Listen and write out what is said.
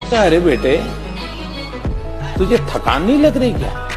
क्या अरे बेटे, तुझे थकान नहीं लग रही क्या?